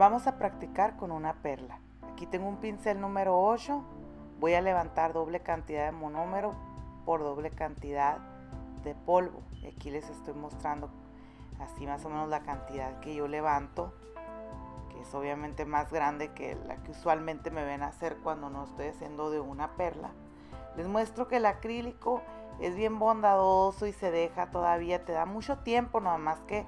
Vamos a practicar con una perla. Aquí tengo un pincel número 8. Voy a levantar doble cantidad de monómero por doble cantidad de polvo. Y aquí les estoy mostrando así más o menos la cantidad que yo levanto, que es obviamente más grande que la que usualmente me ven hacer cuando no estoy haciendo de una perla. Les muestro que el acrílico es bien bondadoso y se deja todavía, te da mucho tiempo, nada más que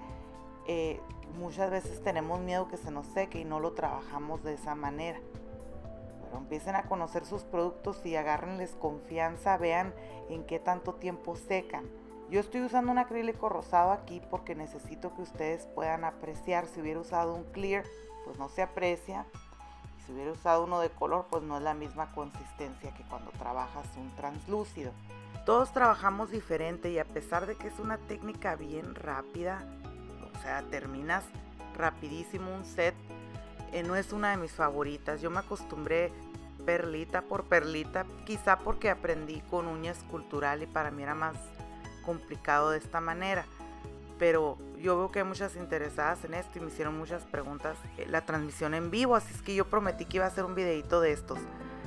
muchas veces tenemos miedo que se nos seque y no lo trabajamos de esa manera. Pero empiecen a conocer sus productos y agárrenles confianza, vean en qué tanto tiempo secan. Yo estoy usando un acrílico rosado aquí porque necesito que ustedes puedan apreciar. Si hubiera usado un clear, pues no se aprecia. Y si hubiera usado uno de color, pues no es la misma consistencia que cuando trabajas un translúcido. Todos trabajamos diferente y a pesar de que es una técnica bien rápida, o sea, terminas rapidísimo un set, no es una de mis favoritas. Yo me acostumbré perlita por perlita, quizá porque aprendí con uña escultural y para mí era más complicado de esta manera, pero yo veo que hay muchas interesadas en esto y me hicieron muchas preguntas la transmisión en vivo, así es que yo prometí que iba a hacer un videito de estos.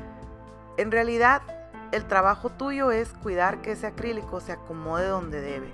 En realidad el trabajo tuyo es cuidar que ese acrílico se acomode donde debe.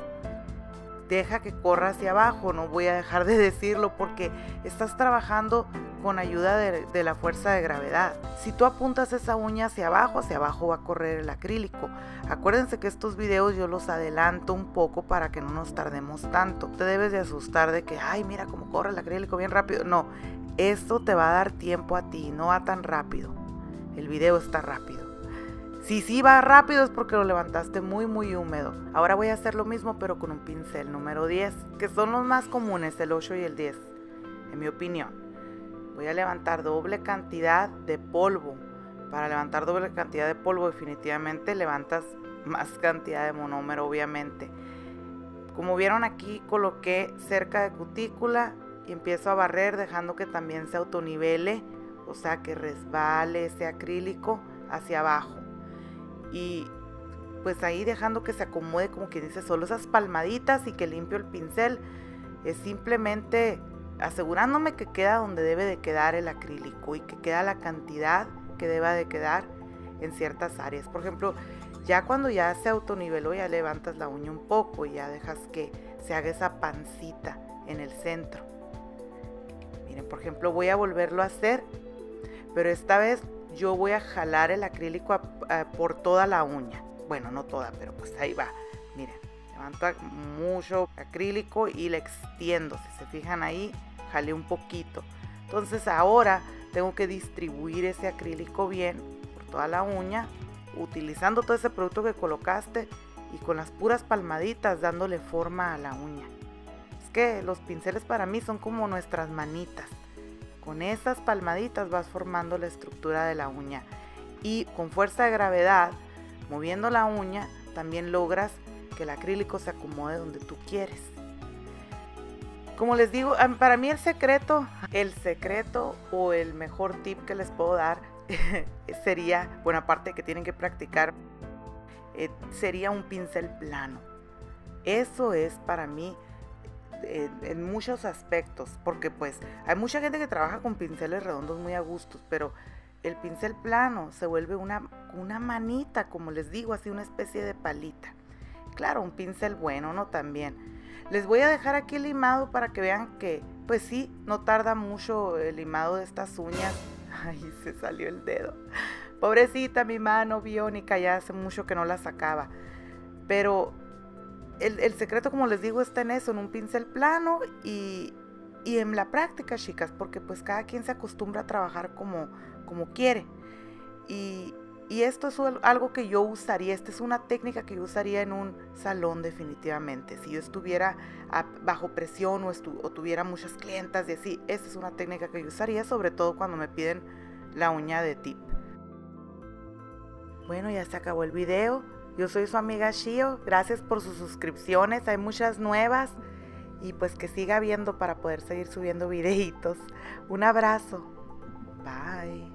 Deja que corra hacia abajo, no voy a dejar de decirlo porque estás trabajando con ayuda de la fuerza de gravedad. Si tú apuntas esa uña hacia abajo va a correr el acrílico. Acuérdense que estos videos yo los adelanto un poco para que no nos tardemos tanto. Te debes de asustar de que, ay, mira cómo corre el acrílico bien rápido. No, esto te va a dar tiempo a ti, no va tan rápido. El video está rápido. Si sí va rápido es porque lo levantaste muy húmedo. Ahora voy a hacer lo mismo pero con un pincel número 10, que son los más comunes, el 8 y el 10, en mi opinión. Voy a levantar doble cantidad de polvo. Para levantar doble cantidad de polvo definitivamente levantas más cantidad de monómero, obviamente. Como vieron aquí coloqué cerca de cutícula y empiezo a barrer dejando que también se autonivele, o sea que resbale ese acrílico hacia abajo. Y pues ahí dejando que se acomode, como quien dice, solo esas palmaditas y que limpio el pincel. Es simplemente asegurándome que queda donde debe de quedar el acrílico y que queda la cantidad que deba de quedar en ciertas áreas. Por ejemplo, ya cuando ya se autoniveló, ya levantas la uña un poco y ya dejas que se haga esa pancita en el centro. Miren, por ejemplo, voy a volverlo a hacer, pero esta vez yo voy a jalar el acrílico por toda la uña. Bueno, no toda, pero pues ahí va. Miren, levanto mucho acrílico y le extiendo. Si se fijan ahí, jalé un poquito. Entonces ahora tengo que distribuir ese acrílico bien por toda la uña, utilizando todo ese producto que colocaste y con las puras palmaditas dándole forma a la uña. Es que los pinceles para mí son como nuestras manitas. Con esas palmaditas vas formando la estructura de la uña y con fuerza de gravedad, moviendo la uña, también logras que el acrílico se acomode donde tú quieres. Como les digo, para mí el secreto o el mejor tip que les puedo dar sería, bueno, aparte de que tienen que practicar, sería un pincel plano. Eso es para mí en muchos aspectos, porque pues hay mucha gente que trabaja con pinceles redondos muy a gustos, pero el pincel plano se vuelve una manita, como les digo, así una especie de palita. Claro, un pincel bueno, ¿no? También les voy a dejar aquí el limado para que vean que pues sí, no tarda mucho el limado de estas uñas. Ay, se salió el dedo, pobrecita mi mano biónica, ya hace mucho que no la sacaba, pero el secreto, como les digo, está en eso, en un pincel plano y en la práctica, chicas, porque pues cada quien se acostumbra a trabajar como quiere. Y esto es algo que yo usaría, esta es una técnica que yo usaría en un salón definitivamente. Si yo estuviera bajo presión o tuviera muchas clientas y así, esta es una técnica que yo usaría, sobre todo cuando me piden la uña de tip. Bueno, ya se acabó el video. Yo soy su amiga Shio, gracias por sus suscripciones, hay muchas nuevas y pues que siga viendo para poder seguir subiendo videitos. Un abrazo, bye.